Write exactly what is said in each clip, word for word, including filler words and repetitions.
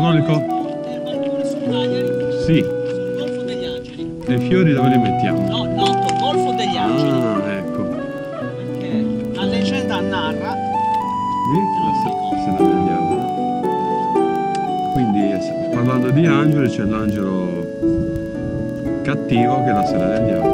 bucolico? Sì. Sul Golfo degli Angeli. E i fiori dove li mettiamo? No, no, sul Golfo degli Angeli. Ah, ecco. Perché la leggenda narra. Lì la sera del diavolo. Quindi parlando di angeli c'è l'angelo cattivo che è la sera del diavolo.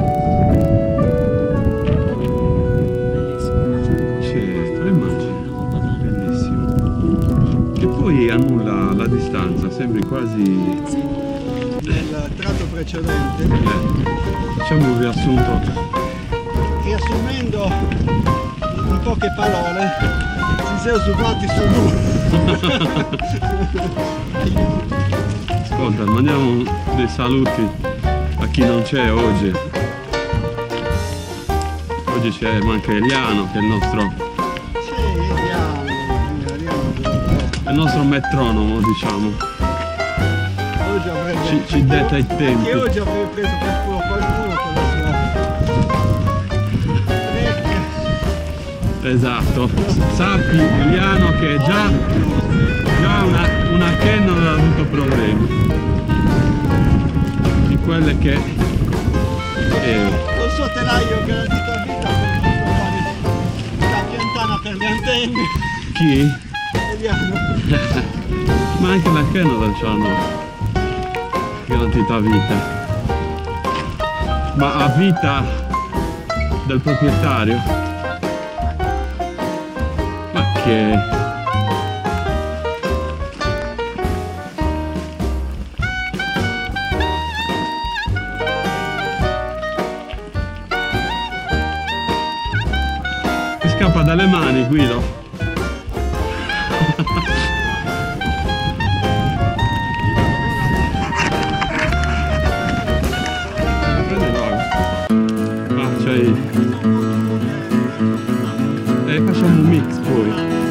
Poi annulla la distanza, sembri quasi nel tratto precedente. Eh, facciamo un riassunto. Riassumendo in poche parole, si siamo sudati sul muro. Ascolta, mandiamo dei saluti a chi non c'è oggi. Oggi c'è manca Eliano che è il nostro il nostro metronomo, diciamo. Oggi avrei ci, ci detta i tempi. E oggi avrei preso per culo qualcuno con la sua orecchia. Esatto. Sappi, Eliano, che già, già una, una Canon non ha avuto problemi. Di quelle che... Eh. Lo so, telaio garantito a vita per la piantana per le antenne. Chi? Ma anche la Canon c'hanno garantita vita, ma a vita del proprietario, ma che mi scappa dalle mani, Guido. E facciamo un mix poi.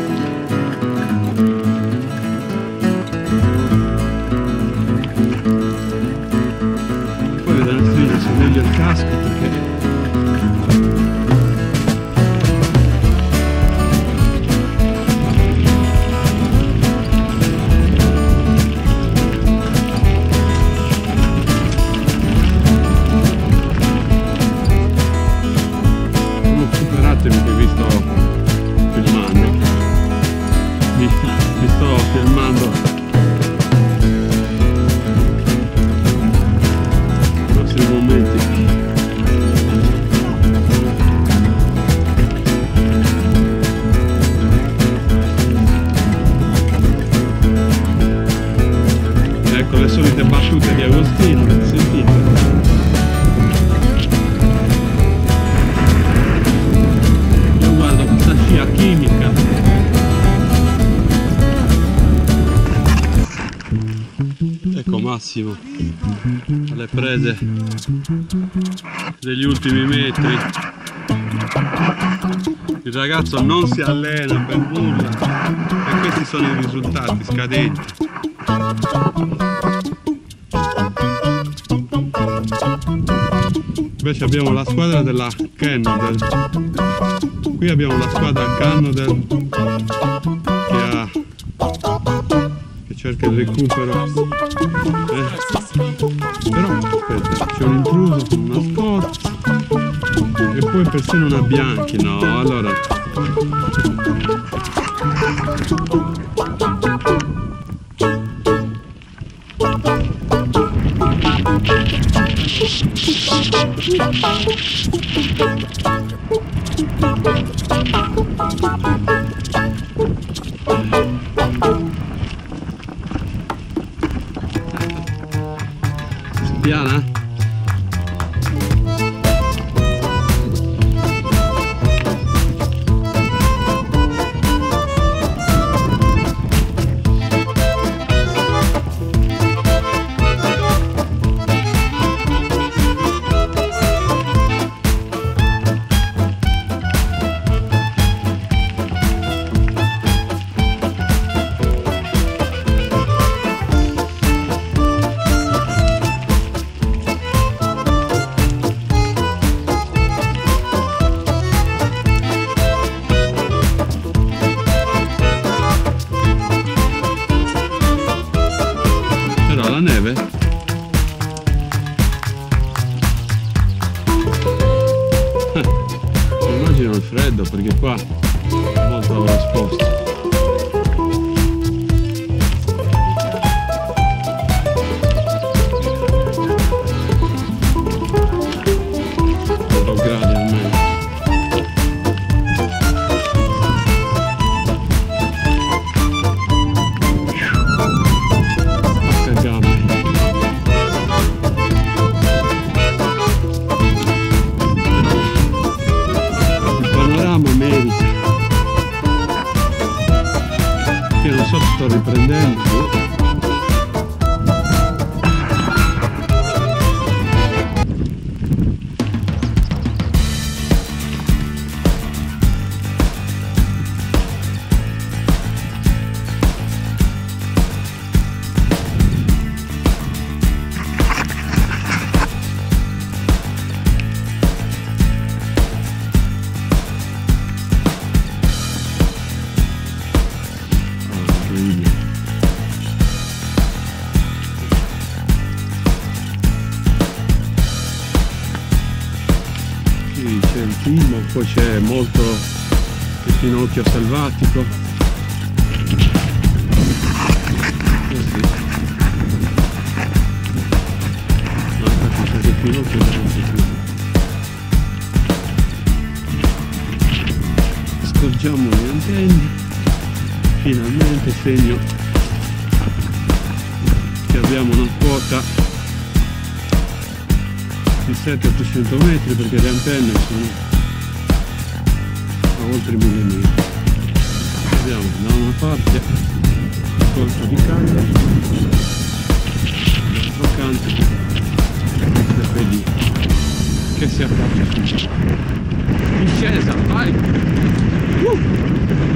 Poi vedere il video se meglio il casco perché superatemi che vi sto filmando, vi, vi sto filmando i nostri momenti. Ecco le solite battute di Agostino, sentite. Chimica. Ecco Massimo alle prese degli ultimi metri. Il ragazzo non si allena per nulla e questi sono i risultati scadenti. Invece abbiamo la squadra della Canon. Qui abbiamo la squadra Canon che, ha, che cerca il recupero. Eh. Però aspetta, c'è un intruso con una scorza e poi persino una Bianchi, no? Allora piana? Io non so se sto riprendendo. Qui c'è il timo, poi c'è molto il finocchio selvatico. Così. No, infatti c'è il finocchio selvatico. Scorgiamo le antenne, finalmente segno che abbiamo una quota di sette ottocento metri, perché le antenne sono a oltre mille metri. Vediamo da una parte il colpo di canna, dall'altro canto il pedì che si affaccia su discesa, vai! Uh!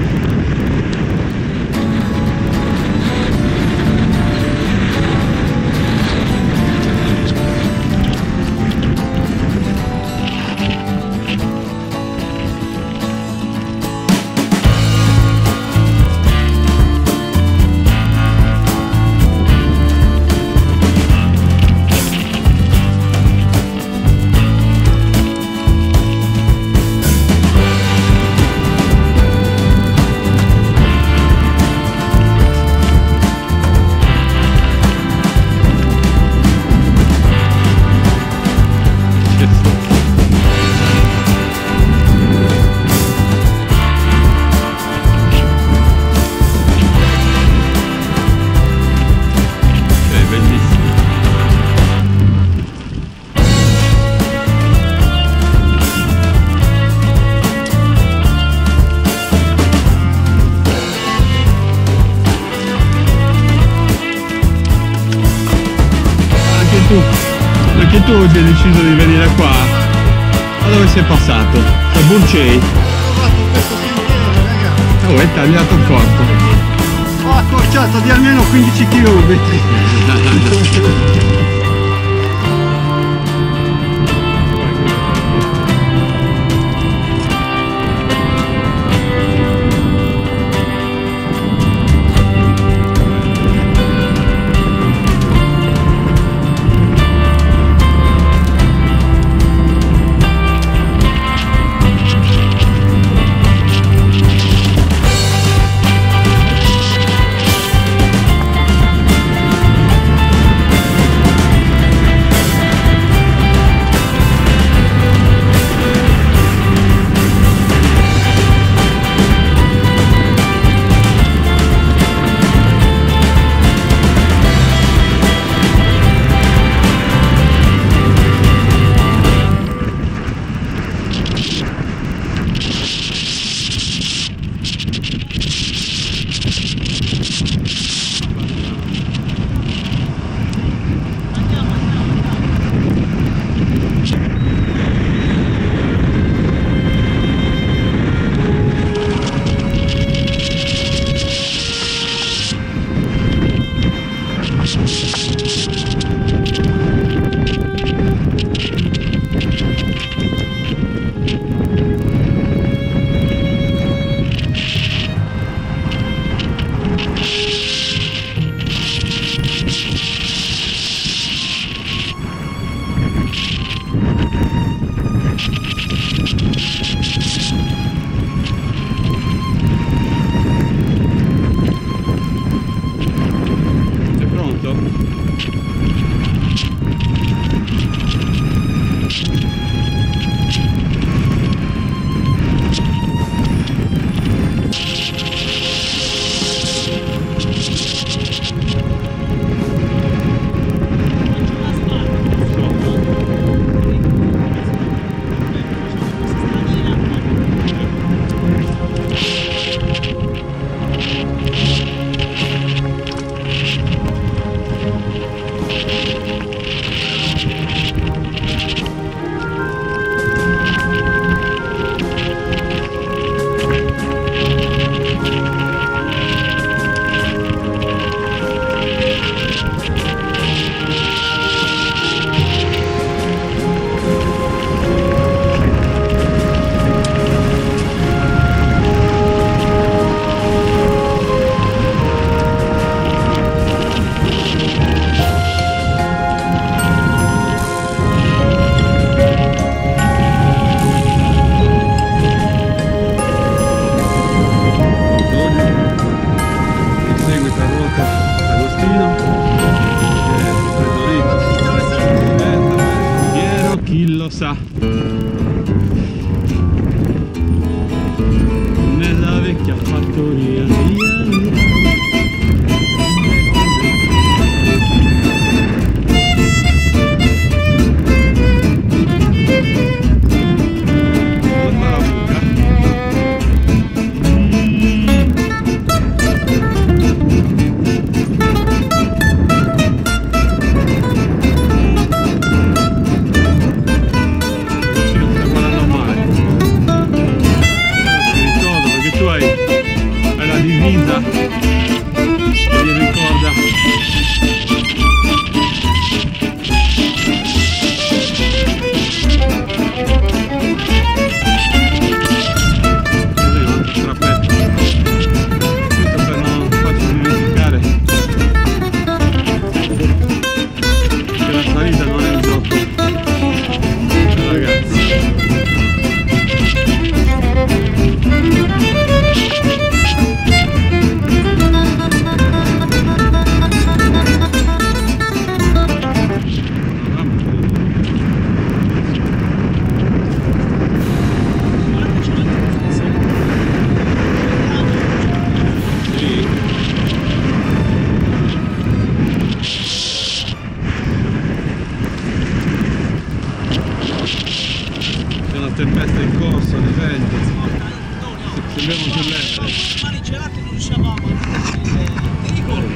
Anche tu oggi hai deciso di venire qua? Ma dove sei passato? Da Burcei? Ho fatto questo sentiero, raga. Oh, hai tagliato corto. Ho accorciato di almeno quindici chilometri. vita nella vecchia fattoria. Guarda la buca. Divisa che gli ricorda così un altro strappetto, giusto per non farci dimenticare che la salita non è un gioco, ragazzi. Tempesta in corso di vento, sembriamo sull'Everest. Mani gelate non riuscivamo ti ricordi?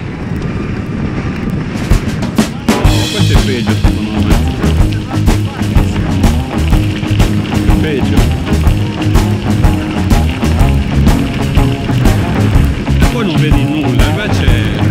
No, questo è peggio secondo me. È peggio. E poi non vedi nulla, invece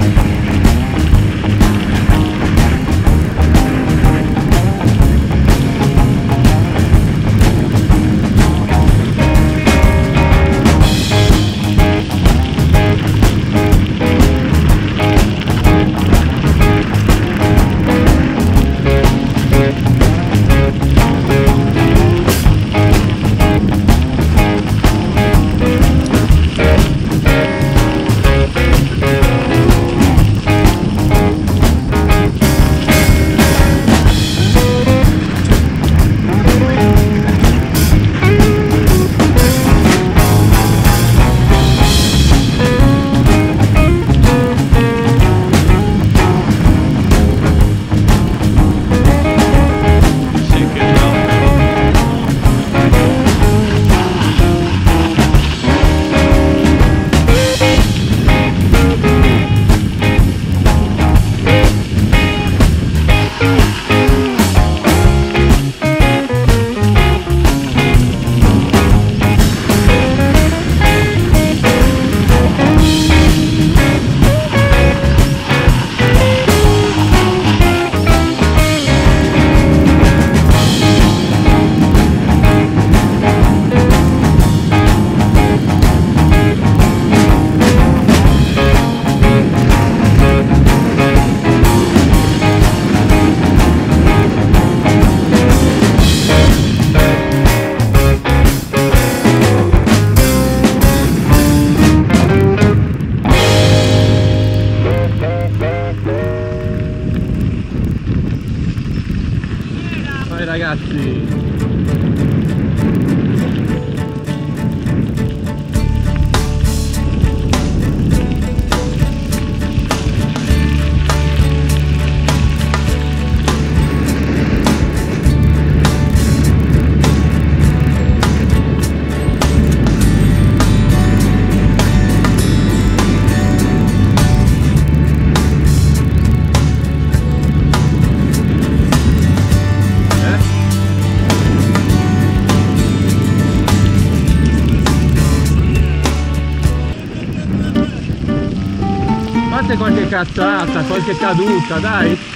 ragazzi. Fate qualche cazzata, qualche caduta, dai!